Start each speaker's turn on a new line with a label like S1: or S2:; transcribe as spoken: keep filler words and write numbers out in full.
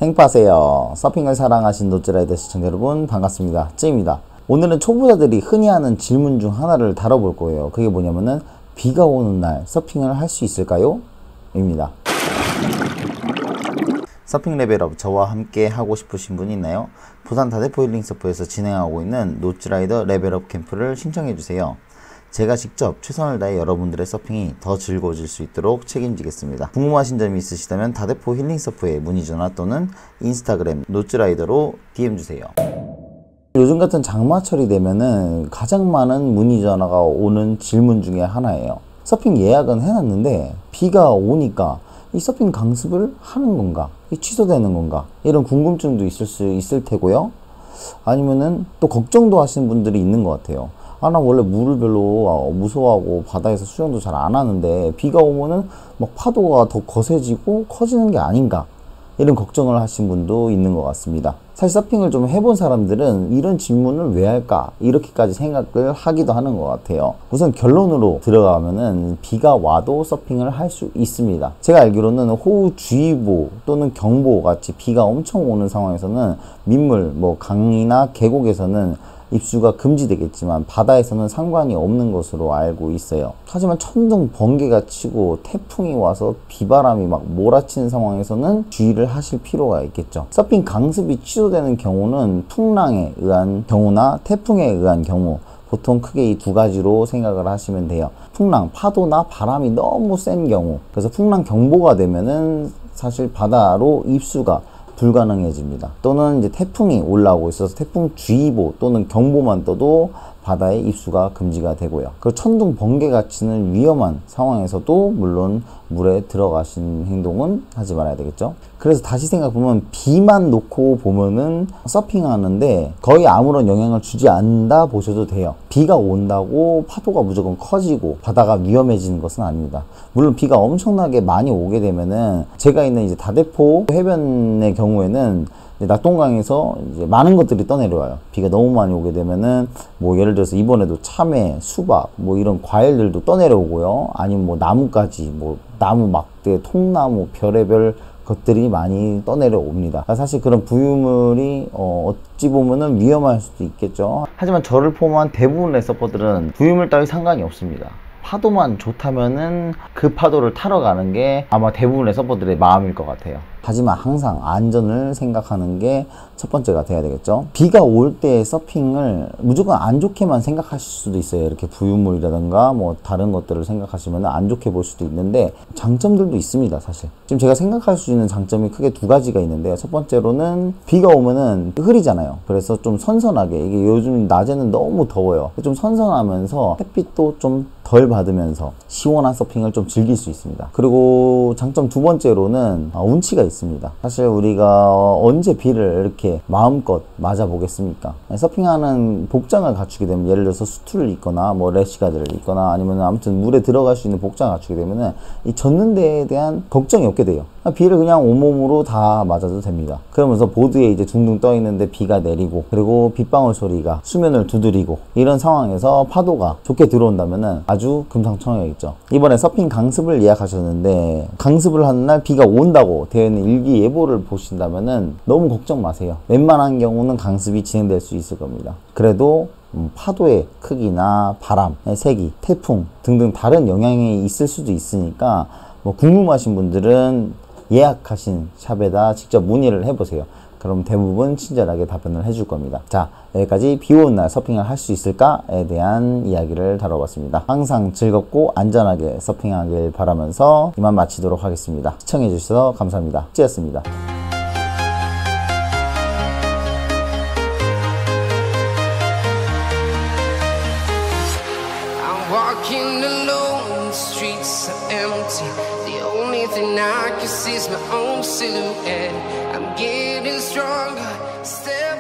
S1: 행파세요. 서핑을 사랑하신 노즈라이더 시청자 여러분 반갑습니다. 쯔입니다. 오늘은 초보자들이 흔히 하는 질문 중 하나를 다뤄볼 거예요. 그게 뭐냐면은 비가 오는 날 서핑을 할 수 있을까요? 입니다. 서핑 레벨업 저와 함께 하고 싶으신 분이 있나요? 부산 다대포 힐링 서프에서 진행하고 있는 노즈라이더 레벨업 캠프를 신청해주세요. 제가 직접 최선을 다해 여러분들의 서핑이 더 즐거워질 수 있도록 책임지겠습니다. 궁금하신 점이 있으시다면 다대포 힐링 서프에 문의 전화 또는 인스타그램 노즈라이더로 디엠 주세요. 요즘 같은 장마철이 되면은 가장 많은 문의 전화가 오는 질문 중에 하나예요. 서핑 예약은 해놨는데 비가 오니까 이 서핑 강습을 하는 건가? 이 취소되는 건가? 이런 궁금증도 있을 수 있을 테고요. 아니면은 또 걱정도 하시는 분들이 있는 것 같아요. 아, 나 원래 물을 별로 무서워하고 바다에서 수영도 잘 안 하는데 비가 오면은 막 파도가 더 거세지고 커지는 게 아닌가? 이런 걱정을 하신 분도 있는 것 같습니다. 사실 서핑을 좀 해본 사람들은 이런 질문을 왜 할까? 이렇게까지 생각을 하기도 하는 것 같아요. 우선 결론으로 들어가면은 비가 와도 서핑을 할 수 있습니다. 제가 알기로는 호우주의보 또는 경보 같이 비가 엄청 오는 상황에서는 민물, 뭐 강이나 계곡에서는 입수가 금지되겠지만 바다에서는 상관이 없는 것으로 알고 있어요. 하지만 천둥 번개가 치고 태풍이 와서 비바람이 막 몰아치는 상황에서는 주의를 하실 필요가 있겠죠. 서핑 강습이 취소되는 경우는 풍랑에 의한 경우나 태풍에 의한 경우, 보통 크게 이 두 가지로 생각을 하시면 돼요. 풍랑, 파도나 바람이 너무 센 경우, 그래서 풍랑 경보가 되면은 사실 바다로 입수가 불가능해집니다. 또는 이제 태풍이 올라오고 있어서 태풍주의보 또는 경보만 떠도 바다에 입수가 금지가 되고요. 그 천둥 번개가 치는 위험한 상황에서도 물론 물에 들어가신 행동은 하지 말아야 되겠죠. 그래서 다시 생각해보면 비만 놓고 보면은 서핑하는데 거의 아무런 영향을 주지 않는다 보셔도 돼요. 비가 온다고 파도가 무조건 커지고 바다가 위험해지는 것은 아닙니다. 물론 비가 엄청나게 많이 오게 되면은 제가 있는 이제 다대포 해변의 경우에는 낙동강에서 이제 많은 것들이 떠내려와요. 비가 너무 많이 오게 되면은 뭐 예를 들어서 이번에도 참외, 수박 뭐 이런 과일들도 떠내려오고요. 아니면 뭐 나무까지 뭐 나무 막대, 통나무, 별의별 것들이 많이 떠내려옵니다. 사실 그런 부유물이 어, 어찌 보면은 위험할 수도 있겠죠. 하지만 저를 포함한 대부분의 서퍼들은 부유물 따위 상관이 없습니다. 파도만 좋다면은 그 파도를 타러 가는 게 아마 대부분의 서퍼들의 마음일 것 같아요. 하지만 항상 안전을 생각하는 게 첫 번째가 돼야 되겠죠. 비가 올 때 서핑을 무조건 안 좋게만 생각하실 수도 있어요. 이렇게 부유물이라든가 뭐 다른 것들을 생각하시면 안 좋게 볼 수도 있는데 장점들도 있습니다. 사실 지금 제가 생각할 수 있는 장점이 크게 두 가지가 있는데요. 첫 번째로는 비가 오면은 흐리잖아요. 그래서 좀 선선하게, 이게 요즘 낮에는 너무 더워요. 좀 선선하면서 햇빛도 좀 덜 받으면서 시원한 서핑을 좀 즐길 수 있습니다. 그리고 장점 두 번째로는 운치가 있습니다. 사실 우리가 언제 비를 이렇게 마음껏 맞아 보겠습니까? 서핑하는 복장을 갖추게 되면, 예를 들어서 수트를 입거나 뭐 래시가드를 입거나 아니면 아무튼 물에 들어갈 수 있는 복장을 갖추게 되면은 이 젖는 데에 대한 걱정이 없게 돼요. 비를 그냥 온몸으로 다 맞아도 됩니다. 그러면서 보드에 이제 둥둥 떠 있는데 비가 내리고, 그리고 빗방울 소리가 수면을 두드리고, 이런 상황에서 파도가 좋게 들어온다면은 아주 금상첨화이겠죠. 이번에 서핑 강습을 예약하셨는데 강습을 하는 날 비가 온다고 되어 있는 일기예보를 보신다면은 너무 걱정 마세요. 웬만한 경우는 강습이 진행될 수 있을 겁니다. 그래도 음, 파도의 크기나 바람의 세기, 태풍 등등 다른 영향이 있을 수도 있으니까 뭐 궁금하신 분들은 예약하신 샵에다 직접 문의를 해보세요. 그럼 대부분 친절하게 답변을 해줄 겁니다. 자, 여기까지 비 오는 날 서핑을 할 수 있을까에 대한 이야기를 다뤄봤습니다. 항상 즐겁고 안전하게 서핑하길 바라면서 이만 마치도록 하겠습니다. 시청해주셔서 감사합니다. 찌였습니다.
S2: Walking alone, the streets are empty. The only thing I can see is my own silhouette. I'm getting stronger, still